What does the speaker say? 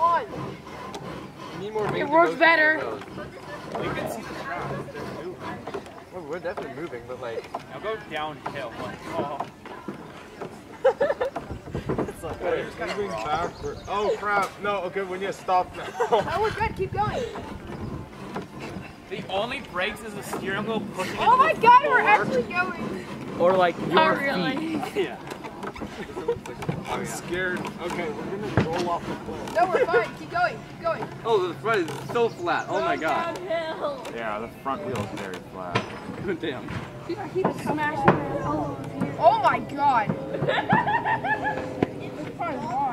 on. You need more It works better. You can see the ground. They're moving. Well, we're definitely moving, but like. Now go downhill. Oh. It's like, wait, you're moving backward. Oh crap! No, okay, we need to stop now. Oh, we're good. Keep going. The only brakes is the steering wheel pushing. Oh my God, we're actually going. Or like your Not really. feet. Yeah. I'm scared. Okay, we're gonna roll off the cliff. No, we're fine. Keep going. Keep going. Oh, the front is so flat. Oh my god. Downhill. Yeah, the front wheel is very flat. Damn. I keep smashing my elbows here. Oh my God.